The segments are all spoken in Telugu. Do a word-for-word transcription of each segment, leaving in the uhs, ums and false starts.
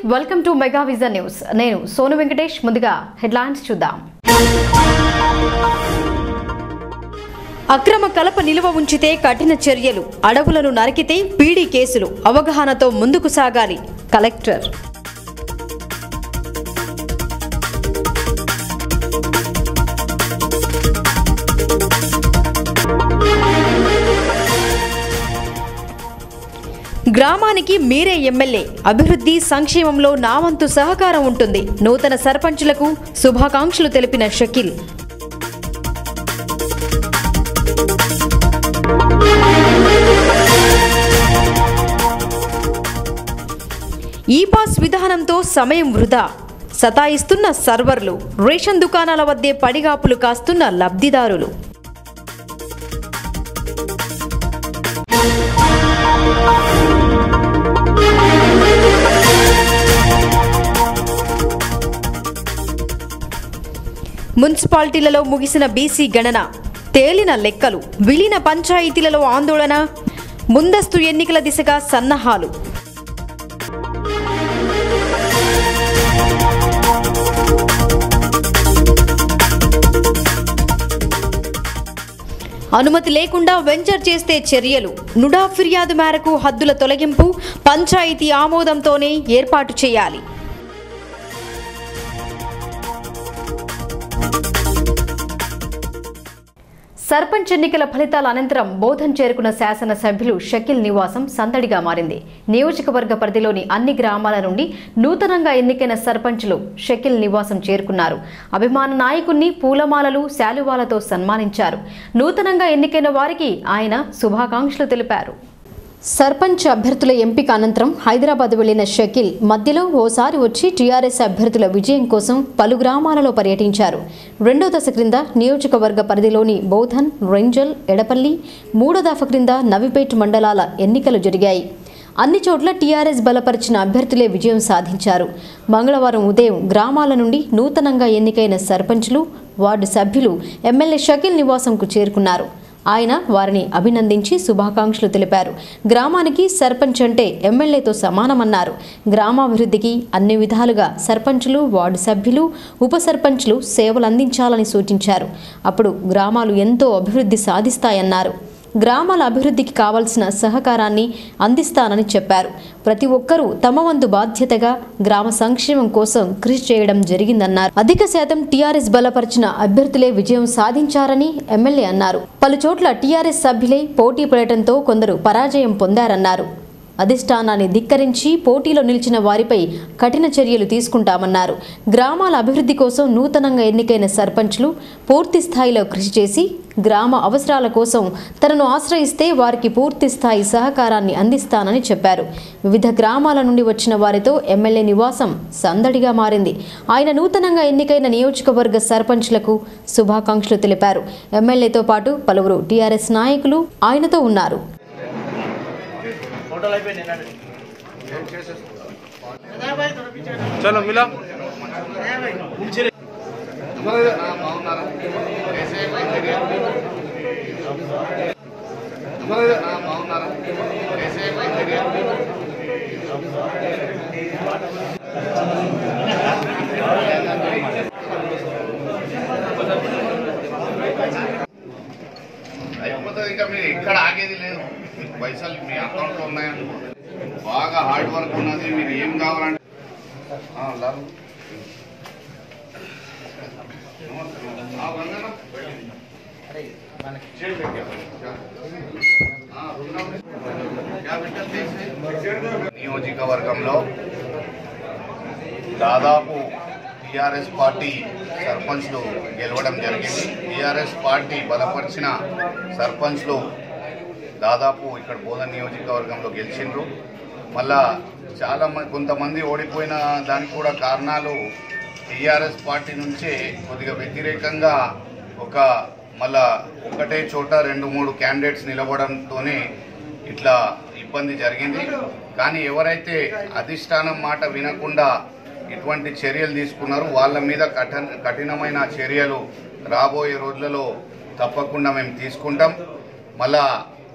Welcome to mega vision news. నేను సోను వెంకటేష్. ముందుగా హెడ్లైన్స్ చూద్దాం. అక్రమ కలప నిలువ ఉంచితే కఠిన చర్యలు, అడవులను నరికితే పీడీ కేసులు, అవగాహనతో ముందుకు సాగాలి కలెక్టర్. గ్రామానికి మీరే ఎమ్మెల్యే, అభివృద్ధి సంక్షేమంలో నా వంతు సహకారం ఉంటుంది. నూతన సర్పంచులకు శుభాకాంక్షలు తెలిపిన షకీల్. ఈ పాస్ విధానంతో సమయం వృధా, సతాయిస్తున్న సర్వర్లు, రేషన్ దుకాణాల వద్దే పడిగాపులు కాస్తున్న లబ్ధిదారులు. మున్సిపాలిటీలలో ముగిసిన బీసీ గణన, తేలిన లెక్కలు, విలీన పంచాయతీలలో ఆందోళన, ముందస్తు ఎన్నికల దిశగా సన్నాహాలు. అనుమతి లేకుండా వెంచర్ చేస్తే చర్యలు, నుడా ఫిర్యాదు మేరకు హద్దుల తొలగింపు, పంచాయతీ ఆమోదంతోనే ఏర్పాటు చేయాలి. సర్పంచ్ ఎన్నికల ఫలితాల అనంతరం బోధన్ చేరుకున్న శాసనసభ్యులు షకీల్ నివాసం సందడిగా మారింది. నియోజకవర్గ పరిధిలోని అన్ని గ్రామాల నుండి నూతనంగా ఎన్నికైన సర్పంచ్లు షకీల్ నివాసం చేరుకున్నారు. అభిమాన నాయకుణ్ణి పూలమాలలు, శాలువాలతో సన్మానించారు. నూతనంగా ఎన్నికైన వారికి ఆయన శుభాకాంక్షలు తెలిపారు. సర్పంచ్ అభ్యర్థుల ఎంపిక అనంతరం హైదరాబాద్ వెళ్లిన షకీల్ మధ్యలో ఓసారి వచ్చి టీఆర్ఎస్ అభ్యర్థుల విజయం కోసం పలు గ్రామాలలో పర్యటించారు. రెండో దశ క్రింద నియోజకవర్గ పరిధిలోని బోధన్, రెంజల్, ఎడపల్లి, మూడో దఫ క్రింద నవిపేట్ మండలాల ఎన్నికలు జరిగాయి. అన్ని చోట్ల టీఆర్ఎస్ బలపరిచిన అభ్యర్థులే విజయం సాధించారు. మంగళవారం ఉదయం గ్రామాల నుండి నూతనంగా ఎన్నికైన సర్పంచ్లు, వార్డు సభ్యులు ఎమ్మెల్యే షకీల్ నివాసంకు చేరుకున్నారు. ఆయన వారిని అభినందించి శుభాకాంక్షలు తెలిపారు. గ్రామానికి సర్పంచ్ అంటే ఎమ్మెల్యేతో సమానమన్నారు. గ్రామాభివృద్ధికి అన్ని విధాలుగా సర్పంచులు, వార్డు సభ్యులు, ఉప సర్పంచ్లు సేవలు అందించాలని సూచించారు. అప్పుడు గ్రామాలు ఎంతో అభివృద్ధి సాధిస్తాయన్నారు. గ్రామాల అభివృద్ధికి కావాల్సిన సహకారాన్ని అందిస్తానని చెప్పారు. ప్రతి ఒక్కరూ తమ వంతు బాధ్యతగా గ్రామ సంక్షేమం కోసం కృషి చేయడం జరిగిందన్నారు. అధిక శాతం టీఆర్ఎస్ బలపరిచిన అభ్యర్థులే విజయం సాధించారని ఎమ్మెల్యే అన్నారు. పలు చోట్ల టీఆర్ఎస్ సభ్యులే పోటీ పడటంతో కొందరు పరాజయం పొందారన్నారు. అధిష్టానాన్ని ధిక్కరించి పోటీలో నిలిచిన వారిపై కఠిన చర్యలు తీసుకుంటామన్నారు. గ్రామాల అభివృద్ధి కోసం నూతనంగా ఎన్నికైన సర్పంచ్లు పూర్తి స్థాయిలో కృషి చేసి గ్రామ అవసరాల కోసం తనను ఆశ్రయిస్తే వారికి పూర్తి స్థాయి సహకారాన్ని అందిస్తానని చెప్పారు. వివిధ గ్రామాల నుండి వచ్చిన వారితో ఎమ్మెల్యే నివాసం సందడిగా మారింది. ఆయన నూతనంగా ఎన్నికైన నియోజకవర్గ సర్పంచ్లకు శుభాకాంక్షలు తెలిపారు. ఎమ్మెల్యేతో పాటు పలువురు టీఆర్ఎస్ నాయకులు ఆయనతో ఉన్నారు. चलो मिला ఇంకా మీరు ఎక్కడ ఆగేది లేదు. పైసలు మీ అకౌంట్లో ఉన్నాయని బాగా హార్డ్ వర్క్ ఉన్నది. మీరు ఏం కావాలంటే నియోజకవర్గంలో దాదాపు టీఆర్ఎస్ పార్టీ సర్పంచ్లు గెలవడం జరిగింది. టీఆర్ఎస్ పార్టీ బలపరిచిన సర్పంచ్లు దాదాపు ఇక్కడ బోధన్ నియోజకవర్గంలో గెలిచిండ్రు. మళ్ళా చాలా కొంతమంది ఓడిపోయిన దానికి కూడా కారణాలు టీఆర్ఎస్ పార్టీ నుంచే కొద్దిగా వ్యతిరేకంగా ఒక మళ్ళా ఒకటే చోట రెండు మూడు క్యాండిడేట్స్ నిలబడంతోనే ఇట్లా ఇబ్బంది జరిగింది. కానీ ఎవరైతే అధిష్టానం మాట వినకుండా ఇటువంటి చర్యలు తీసుకున్నారో వాళ్ళ మీద కఠిన కఠినమైన చర్యలు రాబోయే రోజులలో తప్పకుండా మేము తీసుకుంటాం. మళ్ళా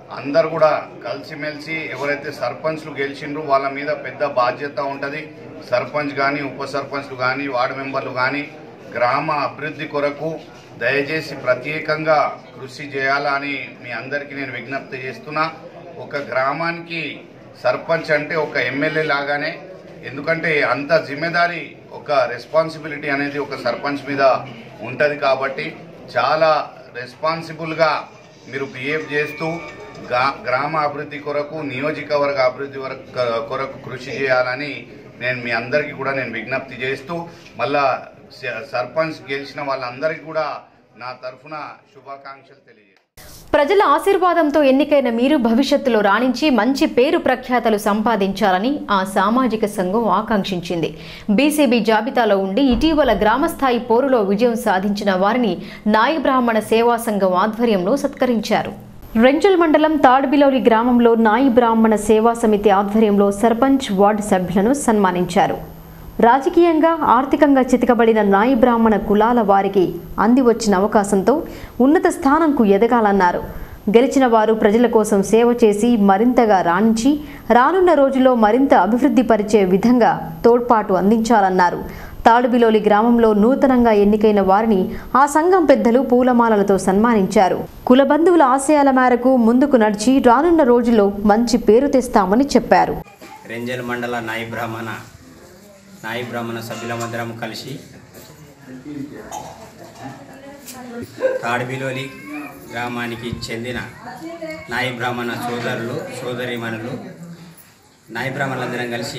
అందరు కూడా కలిసిమెలిసి ఎవరైతే సర్పంచ్లు గెలిచిండ్రో వాళ్ళ మీద పెద్ద బాధ్యత ఉంటుంది. సర్పంచ్ కానీ ఉప సర్పంచ్లు కానీ వార్డు మెంబర్లు కానీ గ్రామ అభివృద్ధి కొరకు దయచేసి ప్రత్యేకంగా కృషి చేయాలని మీ అందరికీ నేను విజ్ఞప్తి చేస్తున్నా. ఒక గ్రామానికి సర్పంచ్ అంటే ఒక ఎమ్మెల్యే లాగానే, ఎందుకంటే అంత జిమ్మేదారి ఒక రెస్పాన్సిబిలిటీ అనేది ఒక సర్పంచ్ మీద ఉంటుంది. కాబట్టి చాలా రెస్పాన్సిబుల్గా మీరు బిహేవ్ చేస్తూ గ్రామ అభివృద్ధి కొరకు నియోజకవర్గ అభివృద్ధి కొరకు కృషి చేయాలని నేను మీ అందరికీ కూడా నేను విజ్ఞప్తి చేస్తూ మళ్ళా సర్పంచ్ గెలిచిన వాళ్ళందరికీ కూడా నా తరఫున శుభాకాంక్షలు తెలియజేస్తాను. ప్రజల ఆశీర్వాదంతో ఎన్నికైన మీరు భవిష్యత్తులో రాణించి మంచి పేరు ప్రఖ్యాతలు సంపాదించాలని ఆ సామాజిక సంఘం ఆకాంక్షించింది. బీసీబీ జాబితాలో ఉండి ఇటీవల గ్రామస్థాయి పోరులో విజయం సాధించిన వారిని నాయి బ్రాహ్మణ సేవా సంఘం ఆధ్వర్యంలో సత్కరించారు. రెంజల్ మండలం తాడ్బిలోలి గ్రామంలో నాయి బ్రాహ్మణ సేవా సమితి ఆధ్వర్యంలో సర్పంచ్ వార్డు సభ్యులను సన్మానించారు. రాజకీయంగా ఆర్థికంగా చితకబడిన నాయి బ్రాహ్మణ కులాల వారికి అంది వచ్చిన అవకాశంతో ఉన్నత స్థానంకు ఎదగాలన్నారు. గెలిచిన వారు ప్రజల కోసం సేవ చేసి మరింతగా రాణించి రానున్న రోజుల్లో మరింత అభివృద్ధి పరిచే విధంగా తోడ్పాటు అందించాలన్నారు. తాడుబిలోలి గ్రామంలో నూతనంగా ఎన్నికైన వారిని ఆ సంఘం పెద్దలు పూలమాలలతో సన్మానించారు. కుల బంధువుల ఆశయాల మేరకు ముందుకు నడిచి రానున్న రోజుల్లో మంచి పేరు తెస్తామని చెప్పారు. రెంజల్ మండల నాయి బ్రాహ్మణ నాయి బ్రాహ్మణ సభ్యులమందరం కలిసి తాడుబిలోలి గ్రామానికి చెందిన నాయి బ్రాహ్మణ సోదరులు సోదరీమణులు నాయి బ్రాహ్మణులందరం కలిసి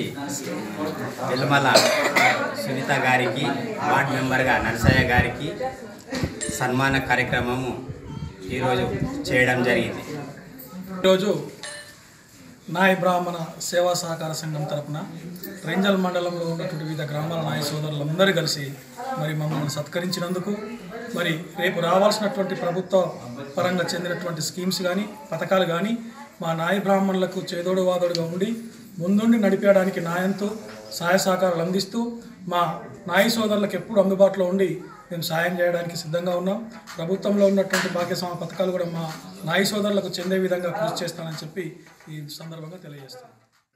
వెల్లుమల సునీత గారికి వార్డు మెంబర్గా నరసయ్య గారికి సన్మాన కార్యక్రమము ఈరోజు చేయడం జరిగింది. ఈరోజు నాయి బ్రాహ్మణ సేవా సహకార సంఘం తరపున రెంజల్ మండలంలో ఉన్నటువంటి వివిధ గ్రామాల నాయ సోదరులందరూ కలిసి మరి మమ్మల్ని సత్కరించినందుకు, మరి రేపు రావాల్సినటువంటి ప్రభుత్వ పరంగా చెందినటువంటి స్కీమ్స్ కానీ పథకాలు కానీ మా నాయ బ్రాహ్మణులకు చేదోడు వాదోడుగా ఉండి ముందుండి నడిపేయడానికి న్యాయంతో సహాయ సహకారాలు అందిస్తూ మా నాయ సోదరులకు ఎప్పుడు అందుబాటులో ఉండి మేము సాయం చేయడానికి సిద్ధంగా ఉన్నాం. ప్రభుత్వంలో ఉన్నటువంటి భాగ్యస్వామ్య పథకాలు కూడా మా నాయ సోదరులకు చెందే విధంగా కృషి చేస్తానని చెప్పి ఈ సందర్భంగా తెలియజేస్తాను.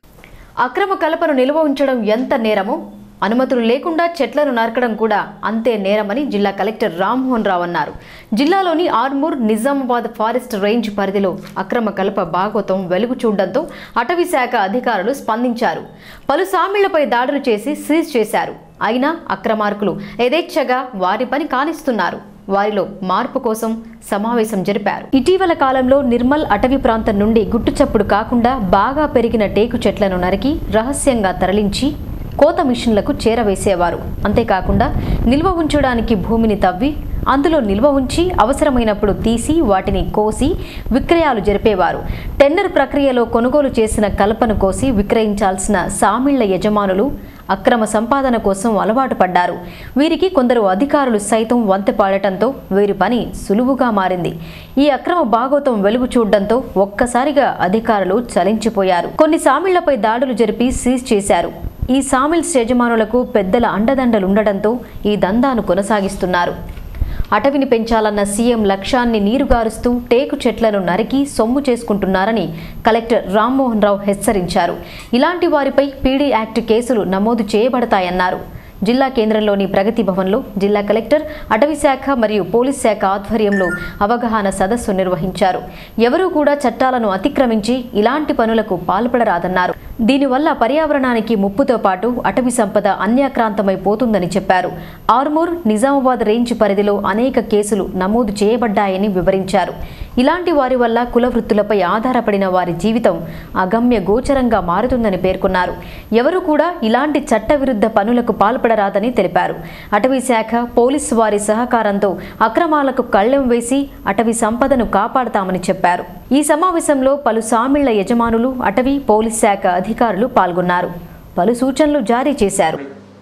అక్రమ కలపను నిల్వ ఉంచడం ఎంత నేరమో అనుమతులు లేకుండా చెట్లను నరకడం కూడా అంతే నేరమని జిల్లా కలెక్టర్ రామ్మోహన్ రావు అన్నారు. జిల్లాలోని ఆర్మూర్ నిజామాబాద్ ఫారెస్ట్ రేంజ్ పరిధిలో అక్రమ కలప భాగోతం వెలుగు చూడడంతో అటవీ శాఖ అధికారులు స్పందించారు. పలు సామిళ్లపై దాడులు చేసి సీజ్ చేశారు. అయినా అక్రమార్కులు యథేచ్ఛగా వారి పని కానిస్తున్నారు. వారిలో మార్పు కోసం సమావేశం జరిపారు. ఇటీవల కాలంలో నిర్మల్ అటవీ ప్రాంతం నుండి గుట్టుచప్పుడు కాకుండా బాగా పెరిగిన టేకు చెట్లను నరికి రహస్యంగా తరలించి కోత మిషన్లకు చేరవేసేవారు. అంతేకాకుండా నిల్వ ఉంచడానికి భూమిని తవ్వి అందులో నిల్వ ఉంచి అవసరమైనప్పుడు తీసి వాటిని కోసి విక్రయాలు జరిపేవారు. టెండర్ ప్రక్రియలో కొనుగోలు చేసిన కలపను కోసి విక్రయించాల్సిన సామిళ్ల యజమానులు అక్రమ సంపాదన కోసం అలవాటు పడ్డారు. వీరికి కొందరు అధికారులు సైతం వంతెపాడటంతో వీరి పని సులువుగా మారింది. ఈ అక్రమ భాగోతం వెలుగు చూడడంతో ఒక్కసారిగా అధికారులు చలించిపోయారు. కొన్ని సామిళ్లపై దాడులు జరిపి సీజ్ చేశారు. ఈ సామిల్స్ యజమానులకు పెద్దల అండదండలుండడంతో ఈ దందాను కొనసాగిస్తున్నారు. అటవిని పెంచాలన్న సీఎం లక్ష్యాన్ని నీరుగారుస్తూ టేకు చెట్లను నరికి సొమ్ము చేసుకుంటున్నారని కలెక్టర్ రామ్మోహన్ రావు హెచ్చరించారు. ఇలాంటి వారిపై పీడీ యాక్ట్ కేసులు నమోదు చేయబడతాయన్నారు. జిల్లా కేంద్రంలోని ప్రగతి భవన్లో జిల్లా కలెక్టర్, అటవీ శాఖ మరియు పోలీస్ శాఖ ఆధ్వర్యంలో అవగాహన సదస్సు నిర్వహించారు. ఎవరూ కూడా చట్టాలను అతిక్రమించి ఇలాంటి పనులకు పాల్పడరాదన్నారు. దీనివల్ల పర్యావరణానికి ముప్పుతో పాటు అటవీ సంపద అన్యాక్రాంతమైపోతుందని చెప్పారు. ఆర్మూర్ నిజామాబాద్ రేంజ్ పరిధిలో అనేక కేసులు నమోదు చేయబడ్డాయని వివరించారు. ఇలాంటి వారి వల్ల కుల వృత్తులపై ఆధారపడిన వారి జీవితం అగమ్య గోచరంగా మారుతుందని పేర్కొన్నారు. ఎవరూ కూడా ఇలాంటి చట్టవిరుద్ధ పనులకు పాల్పడరాదని తెలిపారు. అటవీ శాఖ, పోలీసు వారి సహకారంతో అక్రమాలకు కళ్లెం వేసి అటవీ సంపదను కాపాడతామని చెప్పారు. ఈ సమావేశంలో పలు సామిళ్ల యజమానులు, అటవీ, పోలీస్ శాఖ అధికారులు పాల్గొన్నారు. పలు సూచనలు జారీ చేశారు.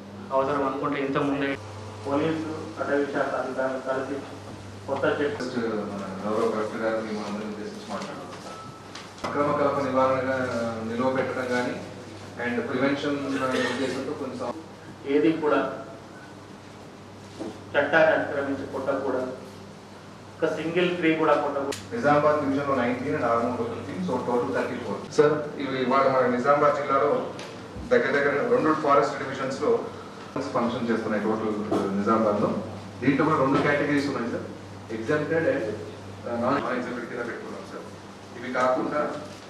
అక్రమ కలప నివారణగా నిలువ పెట్టడం కానీ అండ్ ప్రివెన్షన్ ఉద్దేశంతో కొంచెం ఏది కూడా చట్టాన్ని అతిక్రమించి కొట్టకూడదు. ఒక సింగిల్ ట్రీ కూడా కొట్టకూడదు. నిజామాబాద్ డివిజన్లో nineteen and Armoor fifteen, so total thirty four. Sir ఇవి ఇవాళ మన నిజామాబాద్ జిల్లాలో దగ్గర దగ్గర రెండు ఫారెస్ట్ డివిజన్స్లో ఫంక్షన్ చేస్తున్నాయి టోటల్ నిజామాబాద్లో. దీంట్లో కూడా రెండు కేటగిరీస్ ఉన్నాయి sir, exempted and non exempted కింద పెట్టుకున్నాం సార్. ఇవి కాకుండా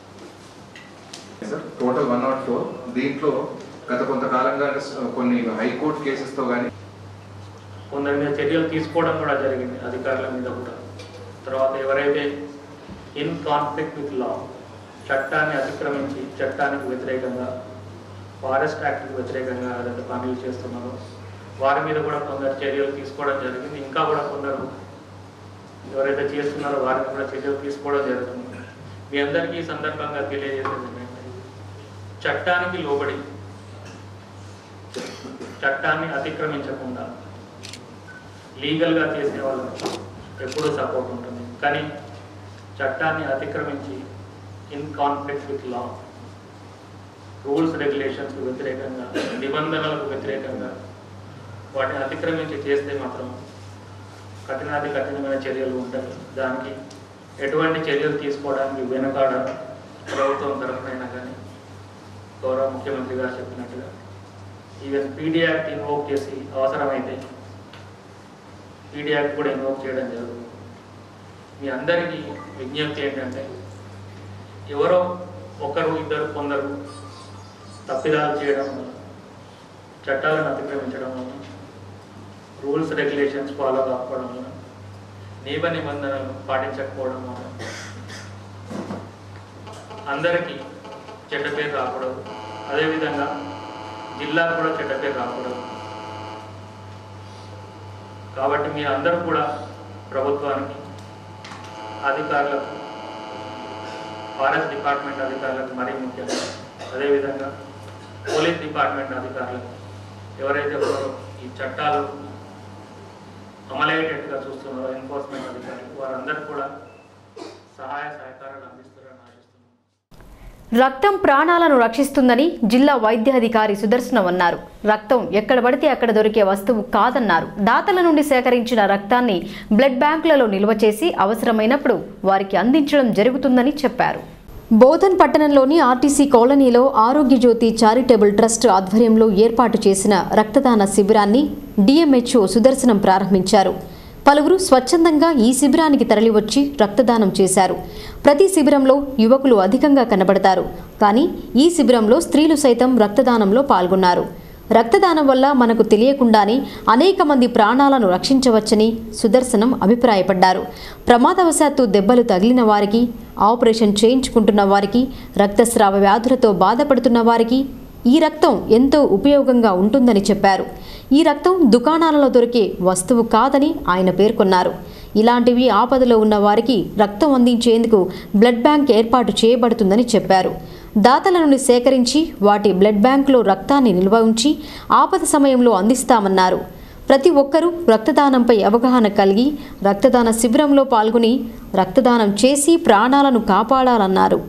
sir total one not four. దీంట్లో గత కొంతకాలంగా కొన్ని హైకోర్టు కేసెస్తో కానీ కొందరి మీద చర్యలు తీసుకోవడం కూడా జరిగింది, అధికారుల మీద కూడా. తర్వాత ఎవరైతే ఇన్ కాన్ఫ్లిక్ట్ విత్ లా, చట్టాన్ని అతిక్రమించి చట్టానికి వ్యతిరేకంగా, ఫారెస్ట్ యాక్ట్కి వ్యతిరేకంగా ఏదైతే పనులు చేస్తున్నారో వారి మీద కూడా కొందరు చర్యలు తీసుకోవడం జరిగింది. ఇంకా కూడా కొందరు ఎవరైతే చేస్తున్నారో వారిని కూడా చర్యలు తీసుకోవడం జరుగుతుంది. మీ అందరికీ ఈ సందర్భంగా తెలియజేసేది ఏంటంటే, చట్టానికి లోబడి చట్టాన్ని అతిక్రమించకుండా లీగల్గా చేసే వాళ్ళకి ఎప్పుడూ సపోర్ట్ ఉంటుంది. కానీ చట్టాన్ని అతిక్రమించి in conflict with law, rules రెగ్యులేషన్స్కి వ్యతిరేకంగా, నిబంధనలకు వ్యతిరేకంగా వాటిని అతిక్రమించి చేస్తే మాత్రం కఠినాతి కఠినమైన చర్యలు ఉంటాయి. దానికి ఎటువంటి చర్యలు తీసుకోవడానికి వెనకాడ ప్రభుత్వం తరఫునైనా కానీ గౌరవ ముఖ్యమంత్రి గారు చెప్పినట్టుగా ఈవెన్ పీడీ యాక్ట్ ఇన్వోక్ చేసి అవసరమైతే పీడీ యాక్ట్ కూడా ఇన్వోక్ చేయడం జరుగుతుంది. మీ అందరికీ విజ్ఞప్తి ఏంటంటే, ఎవరో ఒకరు ఇద్దరు కొందరు తప్పిదాలు చేయడం వల్ల, చట్టాలను అతిక్రమించడం వల్ల, రూల్స్ రెగ్యులేషన్స్ ఫాలో కాకపోవడం వల్ల, నియమ నిబంధనలు పాటించకపోవడం వల్ల అందరికీ చెడ్డ పేరు రాకూడదు. అదేవిధంగా జిల్లాకు కూడా చెడ్డ పేరు రాకూడదు. కాబట్టి మీరు అందరూ కూడా ప్రభుత్వానికి, అధికారులకు, ఫారెస్ట్ డిపార్ట్మెంట్ అధికారులకు మరీ ముఖ్యంగా, అదేవిధంగా పోలీస్ డిపార్ట్మెంట్ అధికారులకు, ఎవరైతే ఈ చట్టాలు అమలయ్యేటట్టుగా చూస్తున్నారో ఎన్ఫోర్స్మెంట్ అధికారులు, వారందరూ కూడా సహాయ సహకారాలు అందిస్తారని ఆశిస్తున్నాను. రక్తం ప్రాణాలను రక్షిస్తుందని జిల్లా వైద్యాధికారి సుదర్శనం అన్నారు. రక్తం ఎక్కడ పడితే అక్కడ దొరికే వస్తువు కాదన్నారు. దాతల నుండి సేకరించిన రక్తాన్ని బ్లడ్ బ్యాంకులలో నిల్వ చేసి అవసరమైనప్పుడు వారికి అందించడం జరుగుతుందని చెప్పారు. బోధన్ పట్టణంలోని ఆర్టీసీ కాలనీలో ఆరోగ్య జ్యోతి చారిటబుల్ ట్రస్ట్ ఆధ్వర్యంలో ఏర్పాటు చేసిన రక్తదాన శిబిరాన్ని డిఎంహెచ్ఓ సుదర్శనం ప్రారంభించారు. పలువురు స్వచ్ఛందంగా ఈ శిబిరానికి తరలివచ్చి రక్తదానం చేశారు. ప్రతి శిబిరంలో యువకులు అధికంగా కనబడతారు, కానీ ఈ శిబిరంలో స్త్రీలు సైతం రక్తదానంలో పాల్గొన్నారు. రక్తదానం వల్ల మనకు తెలియకుండానే అనేక మంది ప్రాణాలను రక్షించవచ్చని సుదర్శనం అభిప్రాయపడ్డారు. ప్రమాదవశాత్తు దెబ్బలు తగిలిన వారికి, ఆపరేషన్ చేయించుకుంటున్న వారికి, రక్తస్రావ వ్యాధులతో బాధపడుతున్న వారికి ఈ రక్తం ఎంతో ఉపయోగంగా ఉంటుందని చెప్పారు. ఈ రక్తం దుకాణాలలో దొరికే వస్తువు కాదని ఆయన పేర్కొన్నారు. ఇలాంటివి ఆపదలో ఉన్న వారికి రక్తం అందించేందుకు బ్లడ్ బ్యాంక్ ఏర్పాటు చేయబడుతుందని చెప్పారు. దాతల నుండి సేకరించి వాటి బ్లడ్ బ్యాంకులో రక్తాన్ని నిల్వ ఉంచి ఆపద సమయంలో అందిస్తామన్నారు. ప్రతి ఒక్కరూ రక్తదానంపై అవగాహన కలిగి రక్తదాన శిబిరంలో పాల్గొని రక్తదానం చేసి ప్రాణాలను కాపాడాలన్నారు.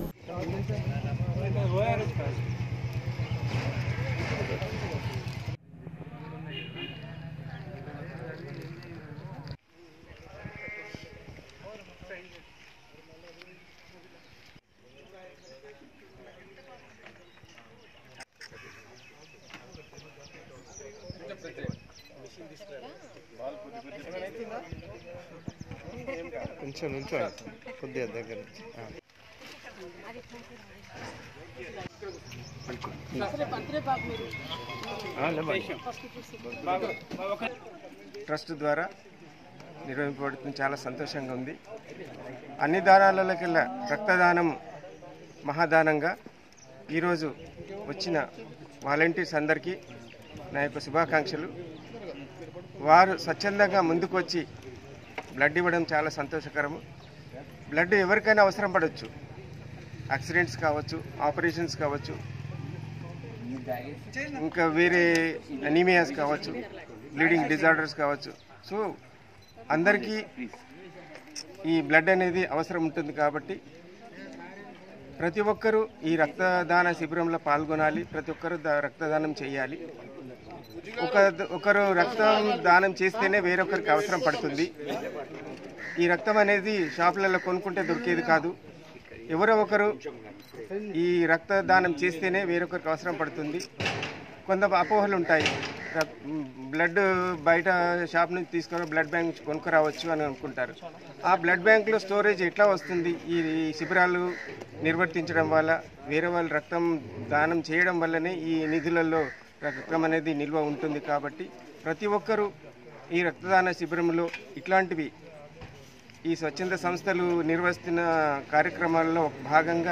కొంచెం నుంచో కొద్దిగా దగ్గర ట్రస్ట్ ద్వారా నిర్వహింపబడుతుంది. చాలా సంతోషంగా ఉంది. అన్ని దానాలకెల్లా రక్తదానం మహాదానంగా ఈరోజు వచ్చిన వాలంటీర్స్ అందరికీ నా యొక్క శుభాకాంక్షలు. వారు స్వచ్ఛందంగా ముందుకు వచ్చి బ్లడ్ ఇవ్వడం చాలా సంతోషకరము. బ్లడ్ ఎవరికైనా అవసరం పడవచ్చు, యాక్సిడెంట్స్ కావచ్చు, ఆపరేషన్స్ కావచ్చు, ఇంకా వేరే అనీమియాస్ కావచ్చు, బ్లీడింగ్ డిజార్డర్స్ కావచ్చు. సో అందరికీ ఈ బ్లడ్ అనేది అవసరం ఉంటుంది. కాబట్టి ప్రతి ఒక్కరూ ఈ రక్తదాన శిబిరంలో పాల్గొనాలి. ప్రతి ఒక్కరూ రక్తదానం చేయాలి. ఒక ఒకరు రక్తం దానం చేస్తేనే వేరొకరికి అవసరం పడుతుంది. ఈ రక్తం అనేది షాపులలో కొనుక్కుంటే దొరికేది కాదు. ఎవరో ఒకరు ఈ రక్తదానం చేస్తేనే వేరొకరికి అవసరం పడుతుంది. కొంత అపోహలు ఉంటాయి. బ్లడ్ బయట షాప్ నుంచి తీసుకొని బ్లడ్ బ్యాంక్ నుంచి కొనుక్కురావచ్చు అని అనుకుంటారు. ఆ బ్లడ్ బ్యాంకులో స్టోరేజ్ ఎట్లా వస్తుంది? ఈ శిబిరాలు నిర్వర్తించడం వల్ల, వేరే వాళ్ళు రక్తం దానం చేయడం వల్లనే ఈ నిధులలో రక్తం అనేది నిల్వ ఉంటుంది. కాబట్టి ప్రతి ఒక్కరూ ఈ రక్తదాన శిబిరంలో ఇట్లాంటివి ఈ స్వచ్ఛంద సంస్థలు నిర్వహిస్తున్న కార్యక్రమాల్లో భాగంగా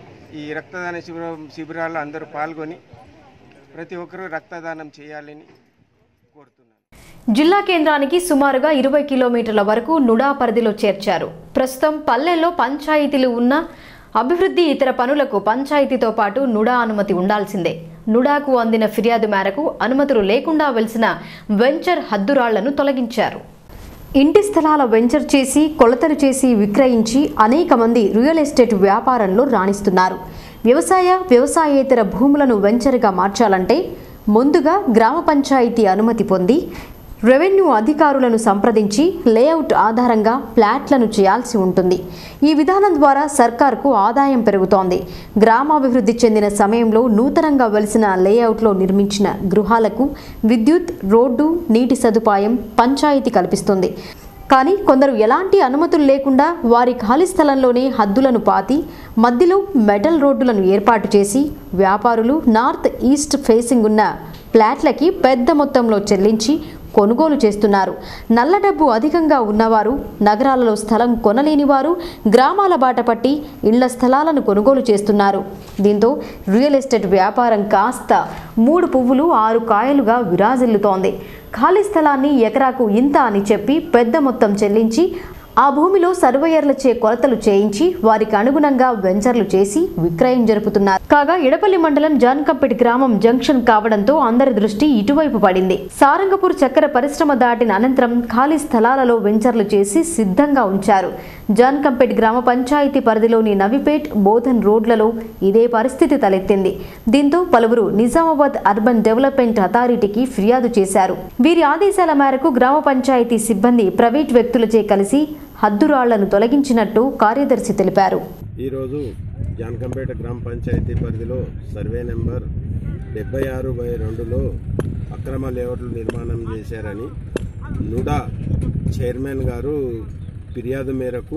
ఈ రక్తదాన శిబిరం శిబిరాల్లో అందరూ పాల్గొని ప్రతి ఒక్కరూ రక్తదానం చేయాలని కోరుతున్నాను. జిల్లా కేంద్రానికి సుమారుగా ఇరవై కిలోమీటర్ల వరకు నుడా పరిధిలో చేర్చారు. ప్రస్తుతం పల్లెల్లో పంచాయతీలు ఉన్న అభివృద్ధి ఇతర పనులకు పంచాయతీతో పాటు నుడా అనుమతి ఉండాల్సిందే. నుడాకు అందిన ఫిర్యాదు మేరకు అనుమతులు లేకుండా వెలిసిన వెంచర్ హద్దురాళ్లను తొలగించారు. ఇంటి స్థలాల వెంచర్ చేసి కొలతలు చేసి విక్రయించి అనేక మంది రియల్ ఎస్టేట్ వ్యాపారంలో రాణిస్తున్నారు. వ్యవసాయ వ్యవసాయేతర భూములను వెంచర్గా మార్చాలంటే ముందుగా గ్రామ పంచాయతీ అనుమతి పొంది రెవెన్యూ అధికారులను సంప్రదించి లేఅవుట్ ఆధారంగా ప్లాట్లను చేయాల్సి ఉంటుంది. ఈ విధానం ద్వారా సర్కార్కు ఆదాయం పెరుగుతోంది. గ్రామాభివృద్ధి చెందిన సమయంలో నూతనంగా వెలిసిన లేఅవుట్లో నిర్మించిన గృహాలకు విద్యుత్, రోడ్డు, నీటి సదుపాయం పంచాయతీ కల్పిస్తుంది. కానీ కొందరు ఎలాంటి అనుమతులు లేకుండా వారి ఖాళీ స్థలంలోనే హద్దులను పాతి మధ్యలో మెటల్ రోడ్డులను ఏర్పాటు చేసి వ్యాపారులు నార్త్ ఈస్ట్ ఫేసింగ్ ఉన్న ప్లాట్లకి పెద్ద మొత్తంలో చెల్లించి కొనుగోలు చేస్తున్నారు. నల్ల డబ్బు అధికంగా ఉన్నవారు, నగరాలలో స్థలం కొనలేని వారు గ్రామాల బాట పట్టి ఇళ్ల స్థలాలను కొనుగోలు చేస్తున్నారు. దీంతో రియల్ ఎస్టేట్ వ్యాపారం కాస్త మూడు పువ్వులు ఆరు కాయలుగా విరాజిల్లుతోంది. ఖాళీ స్థలాన్ని ఎకరాకు ఇంత అని చెప్పి పెద్ద మొత్తం చెల్లించి ఆ భూమిలో సర్వేయర్లచే కొలతలు చేయించి వారికి అనుగుణంగా వెంచర్లు చేసి విక్రయం జరుపుతున్నారు. కాగా ఎడపల్లి మండలం జాన్కంపేట్ గ్రామం జంక్షన్ కావడంతో అందరి దృష్టి ఇటువైపు పడింది. సారంగపూర్ చక్కెర పరిశ్రమ దాటిన అనంతరం ఖాళీ స్థలాలలో వెంచర్లు చేసి సిద్ధంగా ఉంచారు. జాన్కంపేట్ గ్రామ పంచాయతీ పరిధిలోని నవిపేట్, బోధన్ రోడ్లలో ఇదే పరిస్థితి తలెత్తింది. దీంతో పలువురు నిజామాబాద్ అర్బన్ డెవలప్మెంట్ అథారిటీకి ఫిర్యాదు చేశారు. వీరి ఆదేశాల మేరకు గ్రామ పంచాయతీ సిబ్బంది ప్రైవేట్ వ్యక్తులచే కలిసి హద్దురాళ్లను తొలగించినట్టు కార్యదర్శి తెలిపారు. ఈరోజు జాన్కంపేట గ్రామ పంచాయతీ పరిధిలో సర్వే నెంబర్ డెబ్బై ఆరు బై రెండులో అక్రమ లేఅవుట్లు నిర్మాణం చేశారని నుడా చైర్మన్ గారు ఫిర్యాదు మేరకు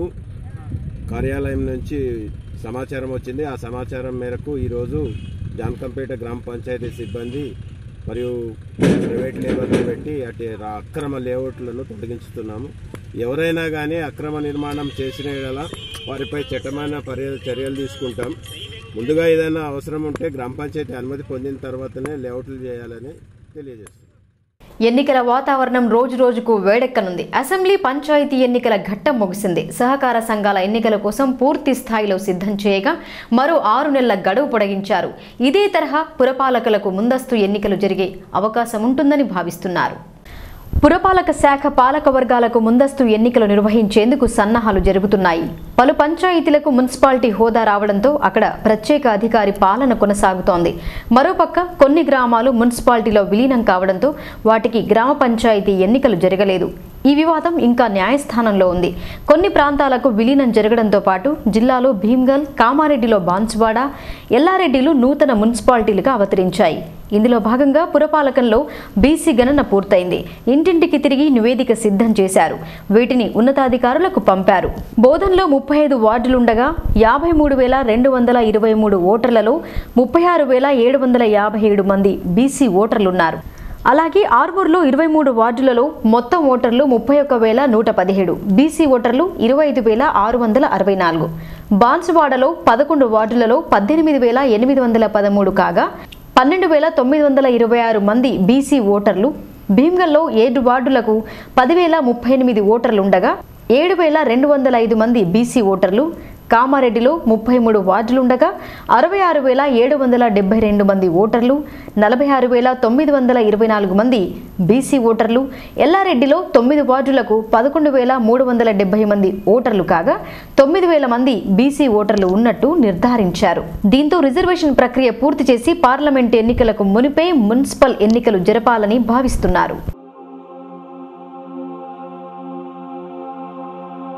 కార్యాలయం నుంచి సమాచారం వచ్చింది. ఆ సమాచారం మేరకు ఈరోజు జాన్కంపేట గ్రామ పంచాయతీ సిబ్బంది మరియు ప్రైవేట్ లేబర్లు పెట్టి అటు అక్రమ లేఅవుట్లను తొలగించుతున్నాము. ఎవరైనా కానీ అక్రమ నిర్మాణం చేసిన యెడల వారిపై చట్టమైన చర్యలు తీసుకుంటాం. ముందుగా ఏదైనా అవసరం ఉంటే గ్రామ పంచాయతీ అనుమతి పొందిన తర్వాతనే లేఅవుట్లు చేయాలని తెలియజేస్తున్నాం. ఎన్నికల వాతావరణం రోజు రోజుకు వేడెక్కనుంది. అసెంబ్లీ, పంచాయతీ ఎన్నికల ఘట్టం ముగిసింది. సహకార సంఘాల ఎన్నికల కోసం పూర్తి స్థాయిలో సిద్ధం చేయగా మరో ఆరు నెలల గడువు పొడిగించారు. ఇదే తరహా పురపాలకులకు ముందస్తు ఎన్నికలు జరిగే అవకాశం ఉంటుందని భావిస్తున్నారు. పురపాలక శాఖ పాలక వర్గాలకు ముందస్తు ఎన్నికలు నిర్వహించేందుకు సన్నాహాలు జరుగుతున్నాయి. పలు పంచాయతీలకు మున్సిపాలిటీ హోదా రావడంతో అక్కడ ప్రత్యేక అధికారి పాలన కొనసాగుతోంది. మరోపక్క కొన్ని గ్రామాలు మున్సిపాలిటీలో విలీనం కావడంతో వాటికి గ్రామ పంచాయతీ ఎన్నికలు జరగలేదు. ఈ వివాదం ఇంకా న్యాయస్థానంలో ఉంది. కొన్ని ప్రాంతాలకు విలీనం జరగడంతో పాటు జిల్లాలో భీమ్గల్, కామారెడ్డిలో బాన్సువాడ, ఎల్లారెడ్డిలు నూతన మున్సిపాలిటీలుగా అవతరించాయి. ఇందులో భాగంగా పురపాలకంలో బీసీ గణన పూర్తయింది. ఇంటింటికి తిరిగి నివేదిక సిద్ధం చేశారు. వీటిని ఉన్నతాధికారులకు పంపారు. బోధన్లో ముప్పై ఐదు వార్డులుండగా యాభై మూడు వేల రెండు వందల ఇరవై మూడు ఓటర్లలో ముప్పై ఆరు వేల ఏడు వందల యాభై ఏడు మంది బీసీ ఓటర్లున్నారు. అలాగే ఆర్మూర్లో ఇరవై మూడు వార్డులలో మొత్తం ఓటర్లు ముప్పై ఒక్క వేల నూట పదిహేడు, బీసీ ఓటర్లు ఇరవై ఐదు వేల ఆరు వందల అరవై నాలుగు. బాన్సువాడలో పదకొండు వార్డులలో పద్దెనిమిది వేల ఎనిమిది వందల పదమూడు కాగా పన్నెండు వేల తొమ్మిది వందల ఇరవై ఆరు మంది బీసీ ఓటర్లు. భీమ్గల్లో ఏడు వార్డులకు పదివేల ముప్పై ఎనిమిది ఓటర్లుండగా ఏడు వేల రెండు వందల ఐదు మంది బీసీ ఓటర్లు. కామారెడ్డిలో ముప్పై మూడు వార్డులుండగా అరవై ఆరు వేల ఏడు వందల డెబ్బై రెండు మంది ఓటర్లు, నలభై ఆరు వేల తొమ్మిది వందల ఇరవై నాలుగు మంది బీసీ ఓటర్లు. ఎల్లారెడ్డిలో తొమ్మిది వార్డులకు పదకొండు వేల మూడు వందల డెబ్బై మంది ఓటర్లు కాగా తొమ్మిది వేల మంది బీసీ ఓటర్లు ఉన్నట్టు నిర్ధారించారు. దీంతో రిజర్వేషన్ ప్రక్రియ పూర్తి చేసి పార్లమెంట్ ఎన్నికలకు మునిపే మున్సిపల్ ఎన్నికలు జరపాలని భావిస్తున్నారు.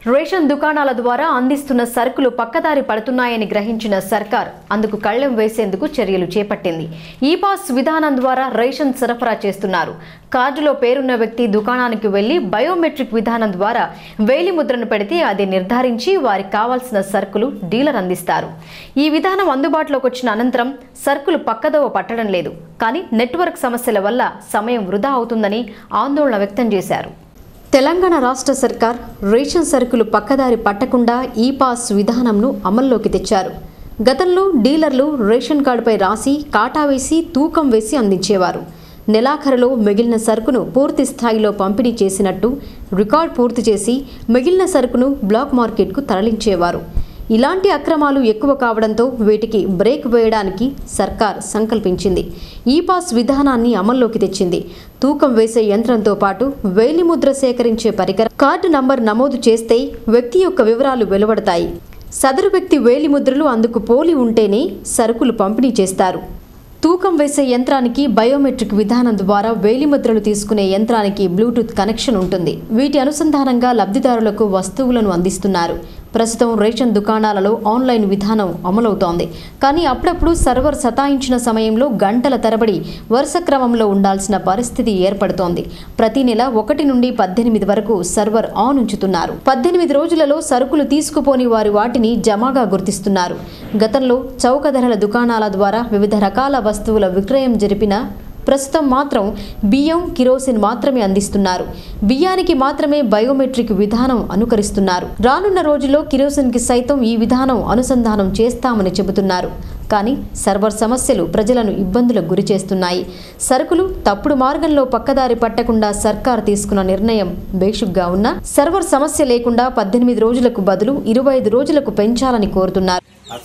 రేషన్ దుకాణాల ద్వారా అందిస్తున్న సరుకులు పక్కదారి పడుతున్నాయని గ్రహించిన సర్కార్ అందుకు కళ్లెం వేసేందుకు చర్యలు చేపట్టింది. ఈ పాస్ విధానం ద్వారా రేషన్ సరఫరా చేస్తున్నారు. కార్డులో పేరున్న వ్యక్తి దుకాణానికి వెళ్లి బయోమెట్రిక్ విధానం ద్వారా వేలి ముద్రను పెడితే అది నిర్ధారించి వారికి కావాల్సిన సరుకులు డీలర్ అందిస్తారు. ఈ విధానం అందుబాటులోకి వచ్చిన అనంతరం సరుకులు పక్కదోవ పట్టడం లేదు. కానీ నెట్వర్క్ సమస్యల వల్ల సమయం వృధా అవుతుందని ఆందోళన వ్యక్తం చేశారు. తెలంగాణ రాష్ట్ర సర్కార్ రేషన్ సరుకులు పక్కదారి పట్టకుండా ఈ పాస్ విధానంను అమల్లోకి తెచ్చారు. గతంలో డీలర్లు రేషన్ కార్డుపై రాసి కాటా వేసి తూకం వేసి అందించేవారు. నెలాఖరులో మిగిలిన సరుకును పూర్తి స్థాయిలో పంపిణీ చేసినట్టు రికార్డ్ పూర్తి చేసి మిగిలిన సరుకును బ్లాక్ మార్కెట్కు తరలించేవారు. ఇలాంటి అక్రమాలు ఎక్కువ కావడంతో వీటికి బ్రేక్ వేయడానికి సర్కార్ సంకల్పించింది. ఈ పాస్ విధానాన్ని అమల్లోకి తెచ్చింది. తూకం వేసే యంత్రంతో పాటు వేలిముద్ర సేకరించే పరికరం, కార్డు నంబర్ నమోదు చేస్తే వ్యక్తి యొక్క వివరాలు వెలువడతాయి. సదరు వ్యక్తి వేలిముద్రలు అందుకు పోలి ఉంటేనే సరుకులు పంపిణీ చేస్తారు. తూకం వేసే యంత్రానికి బయోమెట్రిక్ విధానం ద్వారా వేలిముద్రలు తీసుకునే యంత్రానికి బ్లూటూత్ కనెక్షన్ ఉంటుంది. వీటి అనుసంధానంగా లబ్ధిదారులకు వస్తువులను అందిస్తున్నారు. ప్రస్తుతం రేషన్ దుకాణాలలో ఆన్లైన్ విధానం అమలవుతోంది. కానీ అప్పుడప్పుడు సర్వర్ సతాయించిన సమయంలో గంటల తరబడి వరుస క్రమంలో ఉండాల్సిన పరిస్థితి ఏర్పడుతోంది. ప్రతి నెల ఒకటి నుండి పద్దెనిమిది వరకు సర్వర్ ఆన్ ఉంచుతున్నారు. పద్దెనిమిది రోజులలో సరుకులు తీసుకుపోని వారి వాటిని జమాగా గుర్తిస్తున్నారు. గతంలో చౌక ధరల దుకాణాల ద్వారా వివిధ రకాల వస్తువుల విక్రయం జరిపిన ప్రస్తుతం మాత్రం బియ్యం, కిరోసిన్ మాత్రమే అందిస్తున్నారు. బియ్యానికి మాత్రమే బయోమెట్రిక్ విధానం అనుకరిస్తున్నారు. రానున్న రోజుల్లో కిరోసిన్కి సైతం ఈ విధానం అనుసంధానం చేస్తామని చెబుతున్నారు. కానీ సర్వర్ సమస్యలు ప్రజలను ఇబ్బందులకు గురి చేస్తున్నాయి. సరుకులు తప్పుడు మార్గంలో పక్కదారి పట్టకుండా సర్కార్ తీసుకున్న నిర్ణయం బేషుగ్గా ఉన్నా సర్వర్ సమస్య లేకుండా పద్దెనిమిది రోజులకు బదులు ఇరవై ఐదు రోజులకు పెంచాలని కోరుతున్నారు.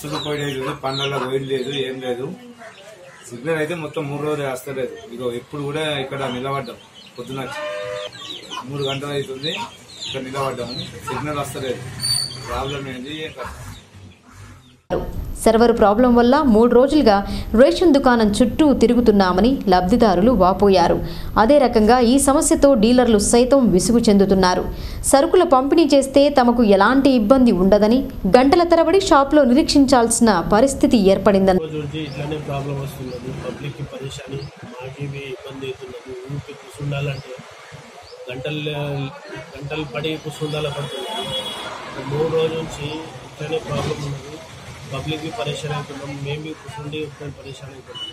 సిగ్నల్ అయితే మొత్తం మూడు రోజులు వస్తలేదు. ఇగో ఇప్పుడు కూడా ఇక్కడ నిలబడ్డాం. పొద్దున మూడు గంటలు అవుతుంది ఇక్కడ నిలబడ్డాము. సిగ్నల్ వస్తలేదు. ప్రాబ్లం ఏంటి? సర్వర్ ప్రాబ్లం వల్ల మూడు రోజులుగా రేషన్ దుకాణం చుట్టూ తిరుగుతున్నామని లబ్ధిదారులు వాపోయారు. అదే రకంగా ఈ సమస్యతో డీలర్లు సైతం విసుగు చెందుతున్నారు. సరుకుల పంపిణీ చేస్తే తమకు ఎలాంటి ఇబ్బంది ఉండదని గంటల తరబడి షాప్లో నిరీక్షించాల్సిన పరిస్థితి ఏర్పడిందని పబ్లిక్ भी परेशान అవుతున్నాం. మేము भी కూర్చుండి పరేషాన్ అవుతున్నాం.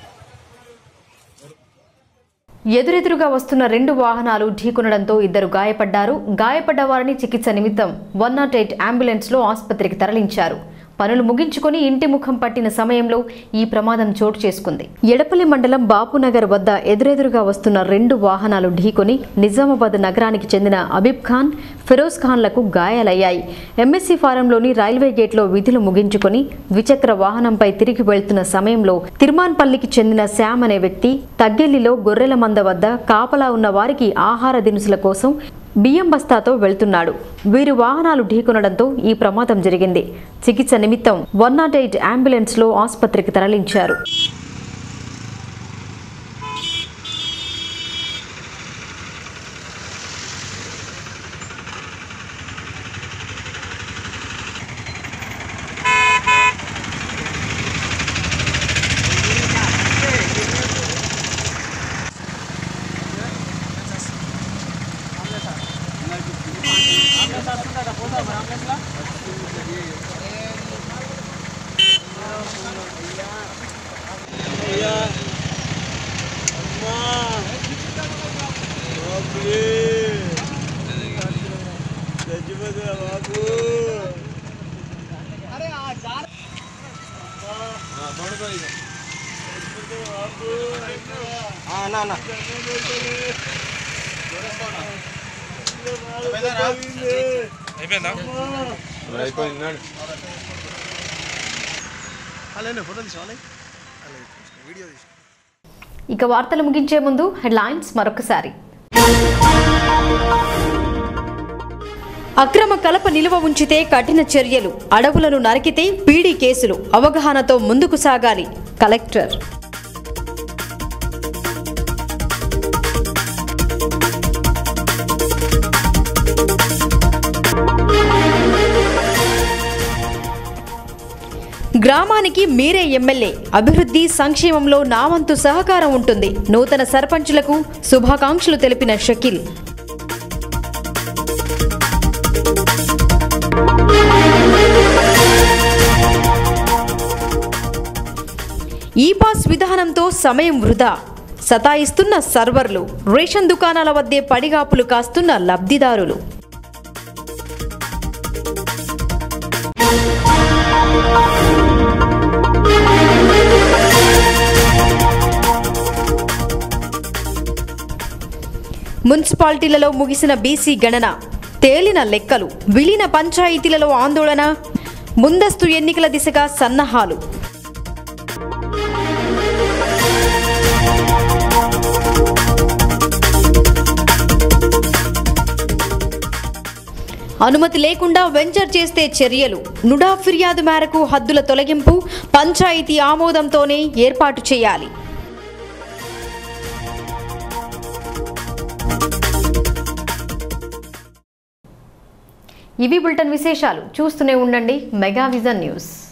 ఎదురెదురుగా వస్తున్న రెండు వాహనాలు ఢీకొనడంతో ఇద్దరు గాయపడ్డారు. గాయపడ్డ వారిని చికిత్స నిమిత్తం వన్ నాట్ ఎయిట్ అంబులెన్స్ లో ఆసుపత్రికి తరలించారు. పనులు ముగించుకొని ఇంటి ముఖం పట్టిన సమయంలో ఈ ప్రమాదం చోటు చేసుకుంది. ఎడపల్లి మండలం బాపునగర్ వద్ద ఎదురెదురుగా వస్తున్న రెండు వాహనాలు ఢీకొని నిజామాబాద్ నగరానికి చెందిన అబీబ్ ఖాన్, ఫిరోజ్ ఖాన్లకు గాయాలయ్యాయి. ఎంఎస్సీ ఫారంలోని రైల్వే గేట్లో విధులు ముగించుకొని ద్విచక్ర వాహనంపై తిరిగి వెళ్తున్న సమయంలో తిరుమాన్పల్లికి చెందిన శ్యామ్ అనే వ్యక్తి తగ్గెల్లిలో గొర్రెల మంద వద్ద కాపలా ఉన్న వారికి ఆహార దినుసుల కోసం బియ్యం బస్తాతో వెళ్తున్నాడు. వీరు వాహనాలు ఢీకొనడంతో ఈ ప్రమాదం జరిగింది. చికిత్స నిమిత్తం వన్ నాట్ ఎయిట్ అంబులెన్స్ లో ఆసుపత్రికి తరలించారు. ఇక వార్తలు ముగించే ముందు హెడ్లైన్స్ మరొకసారి. అక్రమ కలప నిలువ ఉంచితే కఠిన చర్యలు, అడవులను నరికితే పీడీ కేసులు, అవగాహనతో ముందుకు సాగాలి కలెక్టర్. గ్రామానికి మీరే ఎమ్మెల్యే, అభివృద్ధి సంక్షేమంలో నా వంతు సహకారం ఉంటుంది. నూతన సర్పంచులకు శుభాకాంక్షలు తెలిపిన షకీల్. ఈ పాస్ విధానంతో సమయం వృధా, సతాయిస్తున్న సర్వర్లు, రేషన్ దుకాణాల వద్దే పడిగాపులు కాస్తున్న లబ్ధిదారులు. మున్సిపాలిటీలలో ముగిసిన బీసీ గణన, తేలిన లెక్కలు, విలీన పంచాయతీలలో ఆందోళన, ముందస్తు ఎన్నికల దిశగా సన్నాహాలు. అనుమతి లేకుండా వెంచర్ చేస్తే చర్యలు, నుడా ఫిర్యాదు మేరకు హద్దుల తొలగింపు, పంచాయతీ ఆమోదంతోనే ఏర్పాటు చేయాలి. ఇవి బులెటిన్ విశేషాలు. చూస్తూనే ఉండండి మెగా విజన్ న్యూస్.